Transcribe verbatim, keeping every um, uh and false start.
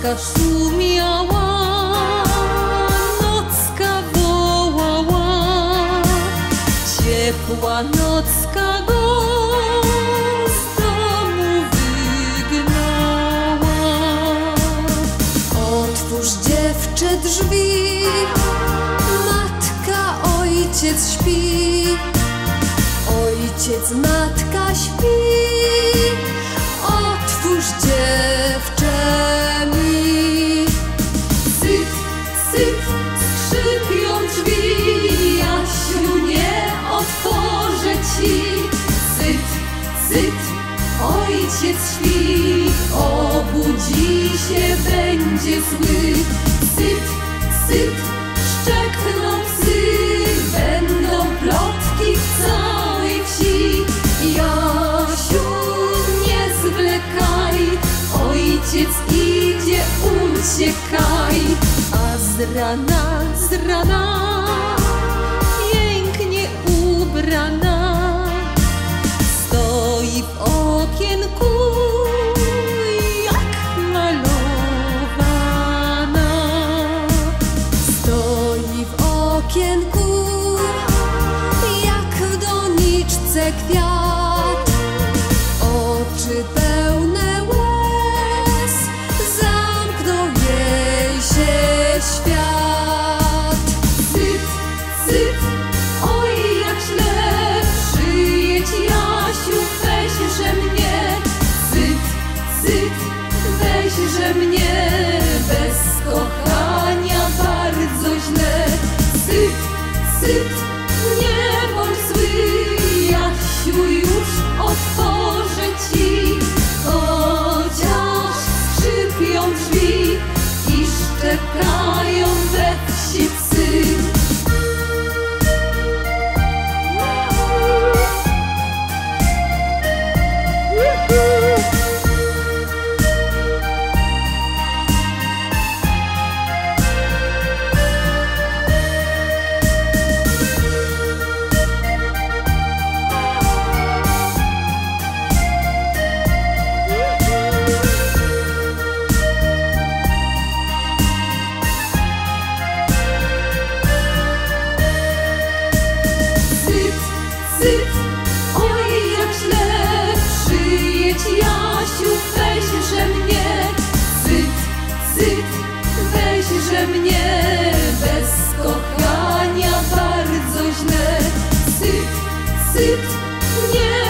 Nocka szumiała, nocka wołała, ciepła nocka go z domu wygnała. Otwórz, dziewczę, drzwi, matka, ojciec śpi. Ojciec, matka śpi, otwórz, dziewczę mi. Syt, syt, skrzypią drzwi, Jasiu, nie otworzę ci. Syt, syt, ojciec śpi, obudzi się, będzie zły. Syt, syt, szczekną psy, będą plotki w całej wsi. Jasiu, nie zwlekaj, ojciec idzie, uciekaj. A z rana, z rana, pięknie ubrana, stoi w okienku jak malowana. Stoi w okienku jak w doniczce kwiat. Oczy pełne łez, zamknął jej się świat. Syt, syt, oj jak źle, przyjedź, Jasiu, weźże mnie. Syt, syt, weźże mnie, bez kochania bardzo źle. Syt, syt, nie bądź zły, Jasiu, już otworzę ci. Chociaż skrzypią drzwi i szczekają we wsi psy. Syt, oj jak źle, przyjedź, Jasiu, weźże mnie. Syt, syt, weźże mnie, bez kochania bardzo źle. Syt, syt, nie